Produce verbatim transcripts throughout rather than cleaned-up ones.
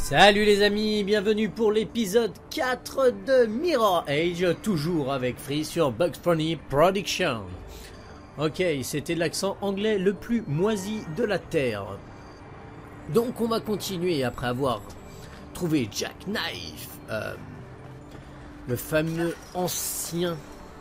Salut les amis, bienvenue pour l'épisode quatre de Mirror Age, toujours avec Free sur Bugs Bunny Production. Ok, c'était l'accent anglais le plus moisi de la Terre. Donc on va continuer après avoir trouvé Jack Knife, euh, le fameux ancien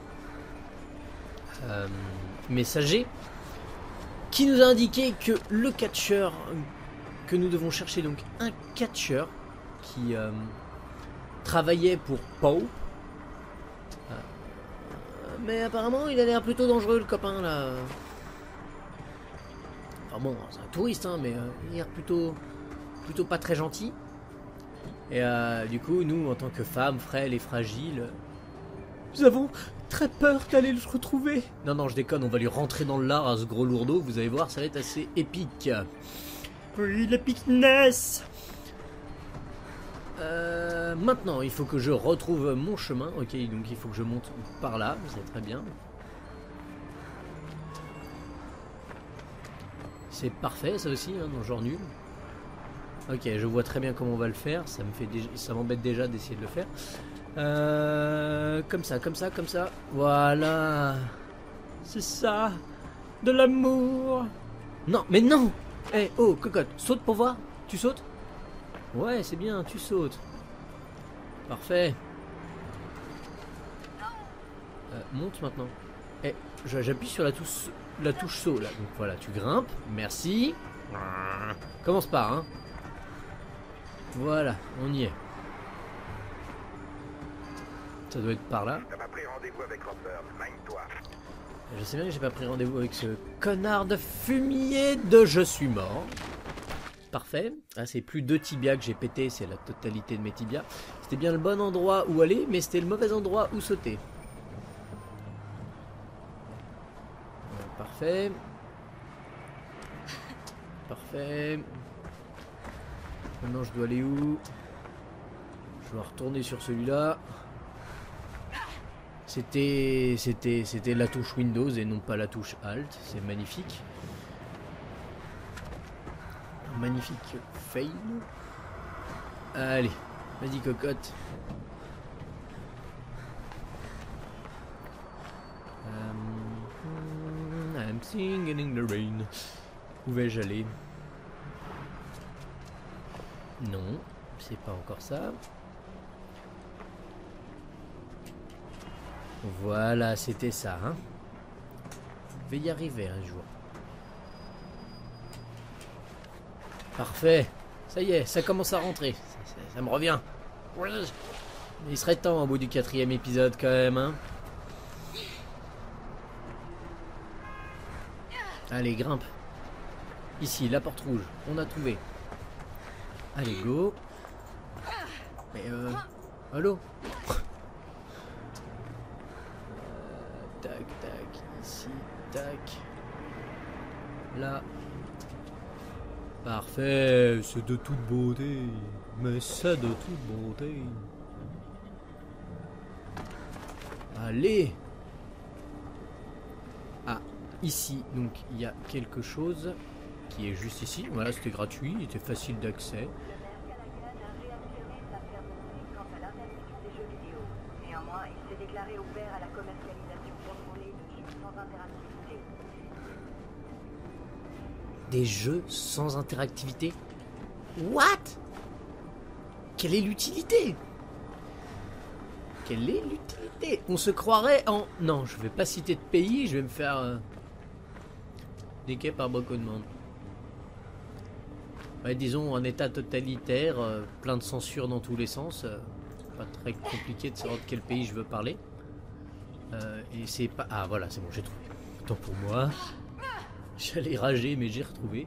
euh, messager, qui nous a indiqué que le catcheur que nous devons chercher, donc un catcheur qui euh, travaillait pour Poe. Euh, mais apparemment il a l'air plutôt dangereux, le copain là. Enfin bon, c'est un touriste hein, mais euh, il a l'air plutôt, plutôt pas très gentil. Et euh, du coup nous en tant que femmes frêles et fragiles, nous avons très peur d'aller le retrouver. Non non je déconne, on va lui rentrer dans le lard à ce gros lourdeau, vous allez voir ça va être assez épique. Oui, l'épicness. Euh, maintenant, il faut que je retrouve mon chemin. Ok, donc il faut que je monte par là. C'est très bien. C'est parfait, ça aussi, hein, dans genre nul. Ok, je vois très bien comment on va le faire. Ça me fait déjà, ça m'embête déjà d'essayer de le faire. Euh, comme ça, comme ça, comme ça. Voilà. C'est ça. De l'amour. Non, mais non. Eh, hey, oh, cocotte, saute pour voir. Tu sautes? Ouais, c'est bien, tu sautes. Parfait. Euh, monte maintenant. Eh, hey, j'appuie sur la touche, la touche saut, là. Donc voilà, tu grimpes. Merci. Commence par, hein. Voilà, on y est. Ça doit être par là. T'as pas pris rendez-vous avec Robert, mine-toi. Je sais bien que j'ai pas pris rendez-vous avec ce connard de fumier de je suis mort. Parfait. Ah, c'est plus deux tibias que j'ai pété, c'est la totalité de mes tibias. C'était bien le bon endroit où aller, mais c'était le mauvais endroit où sauter. Ouais, parfait. Parfait. Maintenant je dois aller où? Je dois retourner sur celui-là. C'était, c'était, c'était la touche Windows et non pas la touche Alt. C'est magnifique. Magnifique fail. Allez, vas-y cocotte. Um, I'm singing in the rain. Où vais-je aller? Non, c'est pas encore ça. Voilà, c'était ça, hein. Je vais y arriver un jour. Parfait. Ça y est, ça commence à rentrer. Ça, ça, ça me revient. Il serait temps au bout du quatrième épisode quand même, hein. Allez, grimpe. Ici, la porte rouge. On a trouvé. Allez, go. Mais euh... Allô? Tac, tac, ici, tac. Là. Parfait, c'est de toute beauté. Mais c'est de toute beauté. Allez. Ah, ici, donc, il y a quelque chose qui est juste ici. Voilà, c'était gratuit, il était facile d'accès. Des jeux sans interactivité? What? Quelle est l'utilité? Quelle est l'utilité? On se croirait en... Non, je vais pas citer de pays, je vais me faire... Euh... Déquer par beaucoup de monde. Ouais, disons en état totalitaire, euh, plein de censure dans tous les sens. Euh, pas très compliqué de savoir de quel pays je veux parler. Euh, et c'est pas... Ah voilà, c'est bon, j'ai trouvé. Tant pour moi. J'allais rager, mais j'ai retrouvé.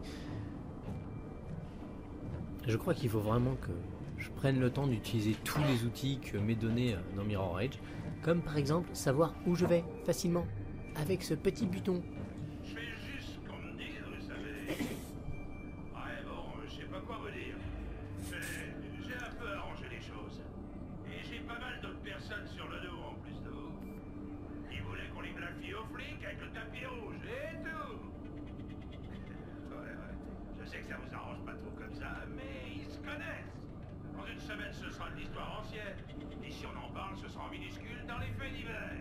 Je crois qu'il faut vraiment que je prenne le temps d'utiliser tous les outils que m'est donné dans Mirror Age. Comme par exemple, savoir où je vais facilement. Avec ce petit bouton. Je fais juste ce qu'on me dit, vous savez. Ouais, bon, je sais pas quoi vous dire. J'ai un peu arrangé les choses. Et j'ai pas mal d'autres personnes sur le dos en plus de vous. Ils voulaient qu'on livre la fille aux flics avec le tapis rouge et tout. Ouais, ouais. Je sais que ça vous arrange pas trop comme ça, mais ils se connaissent. Dans une semaine, ce sera de l'histoire ancienne. Et si on en parle, ce sera minuscule dans les faits divers.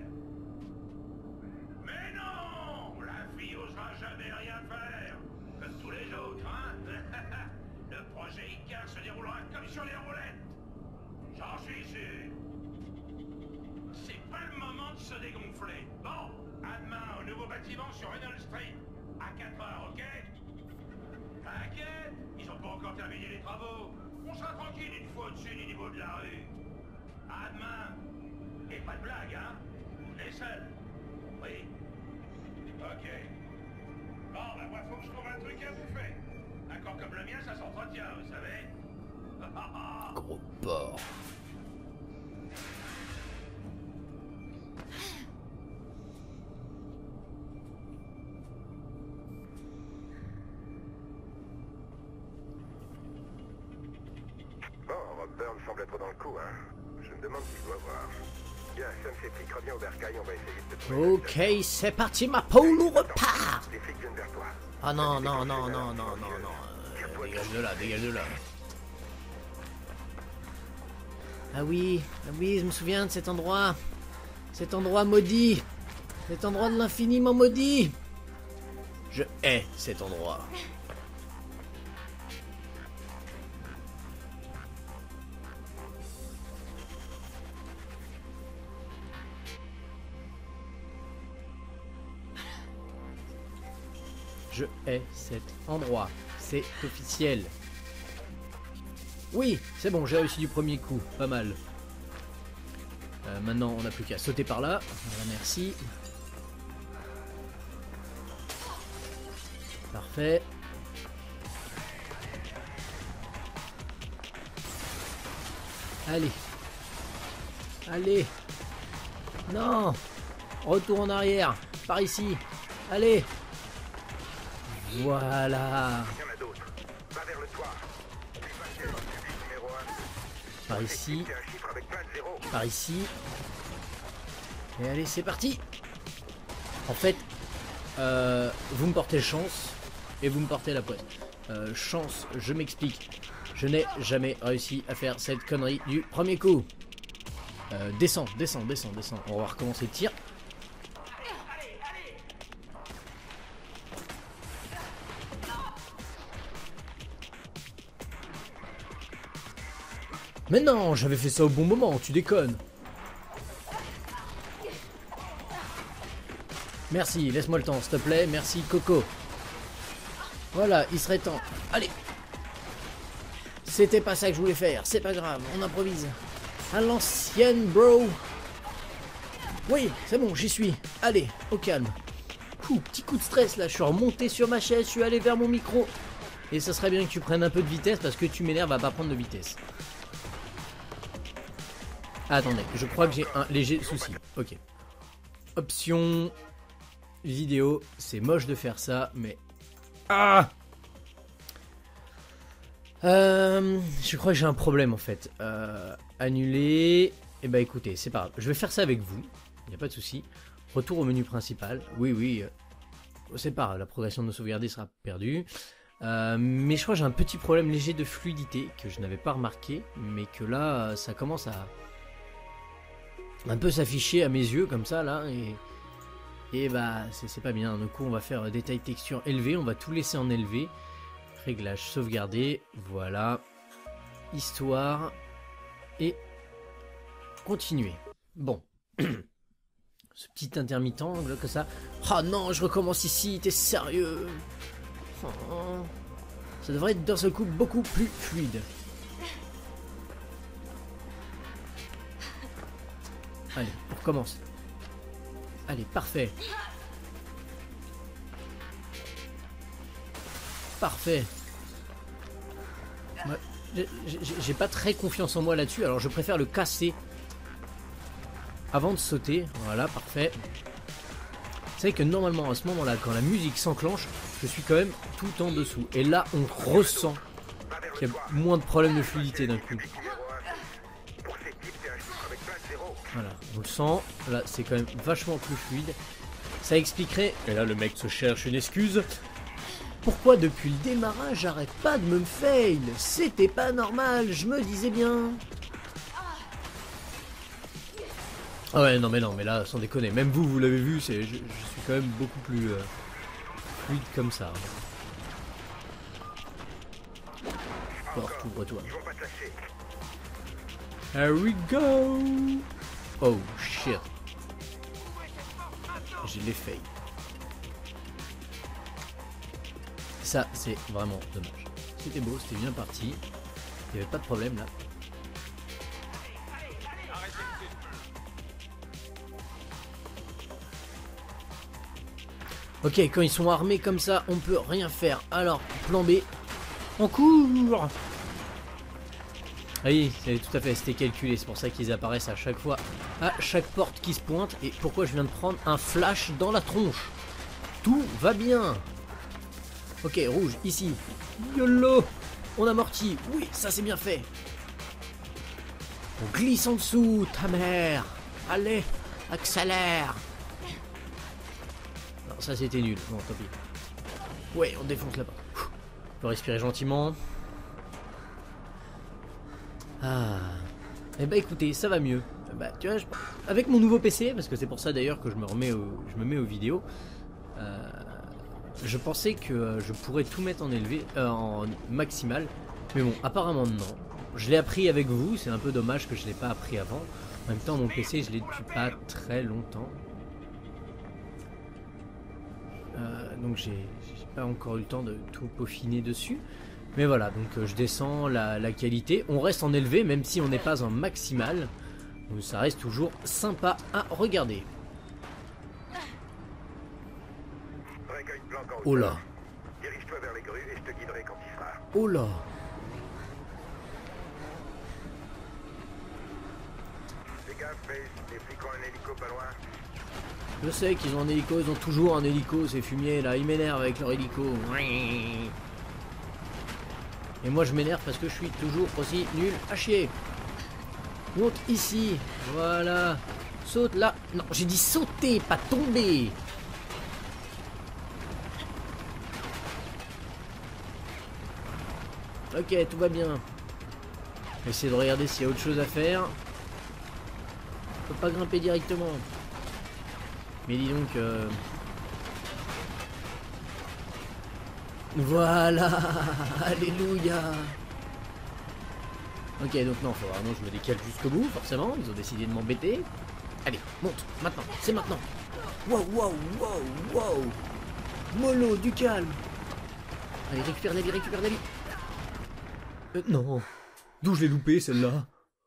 Mais non! La fille osera jamais rien faire. Comme tous les autres, hein? Le projet Icar se déroulera comme sur les roulettes. J'en suis sûr. C'est pas le moment de se dégonfler. Bon, à demain au nouveau bâtiment sur Reynolds Street. À quatre heures, ok? T'inquiète, ils ont pas encore terminé les travaux. On sera tranquille une fois au-dessus du niveau de la rue. À demain. Et pas de blague, hein? Les seuls. Oui. Ok. Bon, bah moi faut que je trouve un truc à bouffer. Un corps comme le mien, ça s'entretient, vous savez. Gros porc. Bon, Rob Burns semble être dans le coup, hein. Je me demande s'il doit voir. Bien, Sam Septic, reviens au bercail, on va essayer de te trouver. Ok, c'est parti, ma poule, on repart. Les flics viennent vers toi. Ah non, non, non, non, non, non, non. Euh, dégage de là, dégage de là. Ah oui, ah oui, je me souviens de cet endroit. Cet endroit maudit. Cet endroit de l'infiniment maudit. Je hais cet endroit. Je hais cet endroit. C'est officiel. Oui, c'est bon, j'ai réussi du premier coup. Pas mal. Euh, maintenant, on n'a plus qu'à sauter par là. Voilà, merci. Parfait. Allez. Allez. Non. Retour en arrière. Par ici. Allez. Voilà. Il y en a d'autres. Va vers le toit. Numéro un. Par ici. C'est un chiffre avec plein de zéros. Par ici. Et allez, c'est parti. En fait, euh, vous me portez chance et vous me portez la poisse. Euh, chance, je m'explique. Je n'ai jamais réussi à faire cette connerie du premier coup. Euh, descends, descends, descends, descends. On va recommencer le tir. Mais non, j'avais fait ça au bon moment, tu déconnes. Merci, laisse-moi le temps, s'il te plaît. Merci, Coco. Voilà, il serait temps. Allez. C'était pas ça que je voulais faire, c'est pas grave, on improvise. À l'ancienne, bro. Oui, c'est bon, j'y suis. Allez, au calme. Ouh, petit coup de stress là, je suis remonté sur ma chaise, je suis allé vers mon micro. Et ça serait bien que tu prennes un peu de vitesse parce que tu m'énerves à pas prendre de vitesse. Attendez, je crois que j'ai un léger souci. Ok. Option vidéo. C'est moche de faire ça, mais... Ah euh, Je crois que j'ai un problème en fait. Euh, annuler... Eh ben écoutez, c'est pas grave. Je vais faire ça avec vous. Il n'y a pas de souci. Retour au menu principal. Oui, oui. Euh, c'est pas grave. La progression de nos sauvegardés sera perdue. Euh, mais je crois que j'ai un petit problème léger de fluidité que je n'avais pas remarqué. Mais que là, ça commence à... un peu s'afficher à mes yeux comme ça là et, et bah c'est pas bien. Du coup on va faire détail texture élevé, on va tout laisser en élevé, réglage sauvegarder, voilà, histoire et continuer. Bon, ce petit intermittent là, que ça. Ah non, je recommence ici, t'es sérieux? Oh, ça devrait être d'un seul coup beaucoup plus fluide. Allez, on recommence. Allez, parfait. Parfait. Ouais, j'ai pas très confiance en moi là-dessus, alors je préfère le casser avant de sauter. Voilà, parfait. Vous savez que normalement, à ce moment-là, quand la musique s'enclenche, je suis quand même tout en dessous. Et là, on ressent qu'il y a moins de problèmes de fluidité d'un coup. Voilà, on le sent, là c'est quand même vachement plus fluide. Ça expliquerait, et là le mec se cherche une excuse, Pourquoi depuis le démarrage j'arrête pas de me fail? C'était pas normal, je me disais bien. Ah ouais, non mais non, mais là, sans déconner, même vous, vous l'avez vu, c'est, je, je suis quand même beaucoup plus euh, fluide comme ça. Porte, ouvre-toi. Here we go. Oh shit. J'ai les failles. Ça, c'est vraiment dommage. C'était beau, c'était bien parti. Il n'y avait pas de problème là. Ok, quand ils sont armés comme ça, on peut rien faire. Alors, plan B, on court. Ah oui, c'est tout à fait, c'était calculé, c'est pour ça qu'ils apparaissent à chaque fois, à chaque porte qui se pointe. Et pourquoi je viens de prendre un flash dans la tronche? Tout va bien. Ok, rouge, ici. YOLO. On amortit, oui, ça c'est bien fait. On glisse en dessous, ta mère. Allez, accélère. Non, ça c'était nul, bon tant pis. Ouais, on défonce là-bas. On peut respirer gentiment. Ah. Eh bah écoutez, ça va mieux. Bah tu vois, je... avec mon nouveau P C, parce que c'est pour ça d'ailleurs que je me remets au... je me mets aux vidéos. Euh... Je pensais que euh, je pourrais tout mettre en élevé, euh, en maximal. Mais bon, apparemment non. Je l'ai appris avec vous, c'est un peu dommage que je l'ai pas appris avant. En même temps, mon P C, je l'ai depuis pas très longtemps. Euh, donc j'ai pas encore eu le temps de tout peaufiner dessus. Mais voilà, donc euh, je descends la, la qualité. On reste en élevé, même si on n'est pas en maximal. Donc ça reste toujours sympa à regarder. Oh là. Dirige-toi vers les grues et je te guiderai quand il sera. Oh là. Fais gaffe, Base, les flics ont un hélico pas loin. Je sais qu'ils ont un hélico, ils ont toujours un hélico, ces fumiers là, ils m'énervent avec leur hélico. Et moi je m'énerve parce que je suis toujours aussi nul à chier. Monte ici, voilà. Saute là. Non, j'ai dit sauter, pas tomber. Ok, tout va bien. Je vais essayer de regarder s'il y a autre chose à faire. On peut pas grimper directement. Mais dis donc... Euh... Voilà. Alléluia. Ok, donc non, faut vraiment que je me décale jusqu'au bout, forcément. Ils ont décidé de m'embêter. Allez, monte, maintenant, c'est maintenant. Wow, wow, wow, wow. Mollo, du calme. Allez, récupère la vie, récupère la vie. Euh, non. D'où je l'ai loupé, celle-là?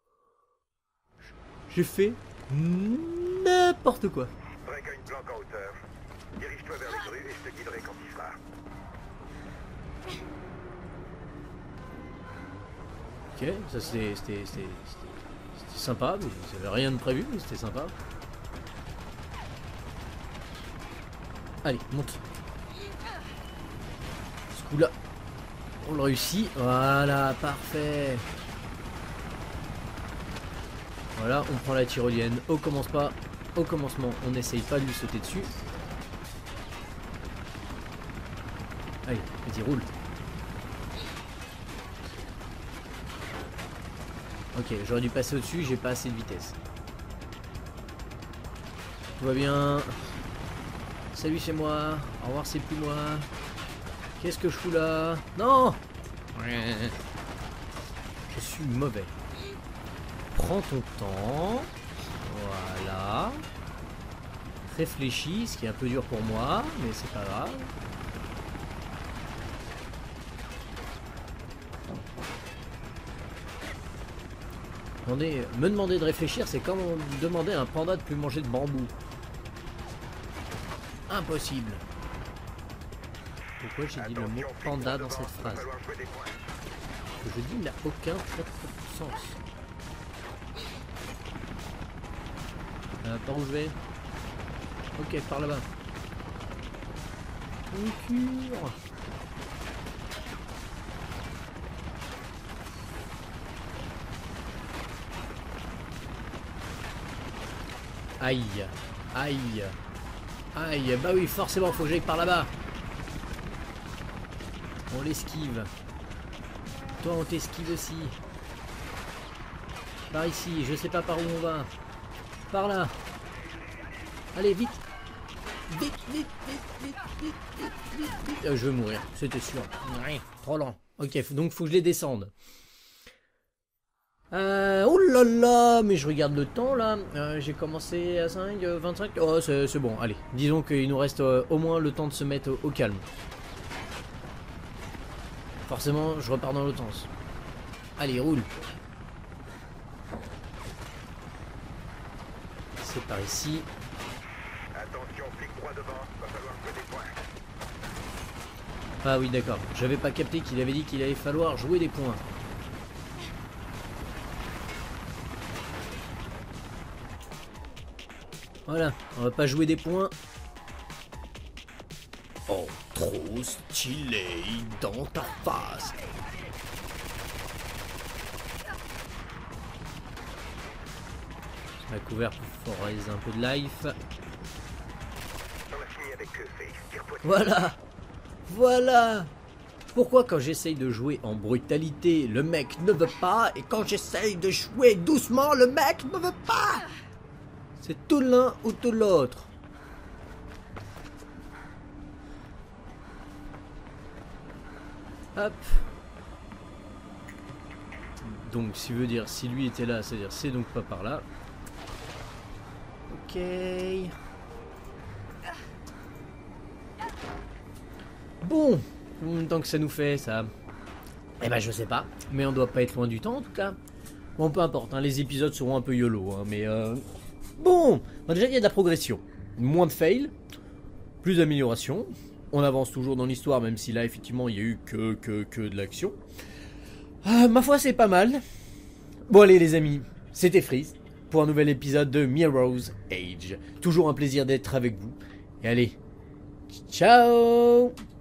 J'ai fait n'importe quoi. Drake a une planque en hauteur. Dirige-toi vers les grues et je te guiderai quand il sera. Ok, ça c'était sympa, mais j'avais rien de prévu, mais c'était sympa. Allez, monte. Ce coup-là, on le réussit. Voilà, parfait. Voilà, on prend la tyrolienne au commence pas, au commencement, on n'essaye pas de lui sauter dessus. Allez, vas-y, roule. Ok, j'aurais dû passer au-dessus, j'ai pas assez de vitesse. Tout va bien. Salut, c'est moi. Au revoir, c'est plus moi. Qu'est-ce que je fous là? Non! Je suis mauvais. Prends ton temps. Voilà. Réfléchis, ce qui est un peu dur pour moi, mais c'est pas grave. Demander, me demander de réfléchir, c'est comme demander à un panda de plus manger de bambou. Impossible. Pourquoi j'ai dit le mot panda dans cette phrase? Ce que je dis n'a aucun très très sens. Euh, par où je vais? Ok, par là-bas. On cure. Aïe, aïe, aïe, bah oui, forcément, faut que j'aille par là-bas. On l'esquive. Toi, on t'esquive aussi. Par ici, je sais pas par où on va. Par là. Allez, vite. Vite, vite, vite, vite, vite, vite, vite, vite. Euh, je vais mourir, c'était sûr. Ouais, trop lent. Ok, donc faut que je les descende. Euh, oh là là, mais je regarde le temps là. Euh, J'ai commencé à cinq, vingt-cinq. Oh, c'est bon, allez. Disons qu'il nous reste euh, au moins le temps de se mettre au, au calme. Forcément, je repars dans l'autre sens. Allez, roule. C'est par ici. Attention, flic droit devant, va falloir jouer des points. Ah oui, d'accord. J'avais pas capté qu'il avait dit qu'il allait falloir jouer des points. Voilà, on va pas jouer des points. Oh, trop stylé dans ta face. Je mets couvert pour raise un peu de life. On a fini avec eux, Face. Tire-toi. Voilà. Voilà. Pourquoi quand j'essaye de jouer en brutalité, le mec ne veut pas, et quand j'essaye de jouer doucement, le mec ne veut pas? C'est tout l'un ou tout l'autre. Hop. Donc, si veut dire, si lui était là, c'est-à-dire c'est donc pas par là. Ok. Bon, combien de temps que ça nous fait ça? Eh ben je sais pas, mais on doit pas être loin du temps en tout cas. Bon, peu importe, hein, les épisodes seront un peu YOLO, hein, mais euh... bon, bah, déjà il y a de la progression. Moins de fails, plus d'amélioration. On avance toujours dans l'histoire, même si là effectivement il y a eu que, que, que de l'action. Ah, ma foi c'est pas mal. Bon allez les amis, c'était Freeze pour un nouvel épisode de Mirror's Edge. Toujours un plaisir d'être avec vous. Et allez, ciao.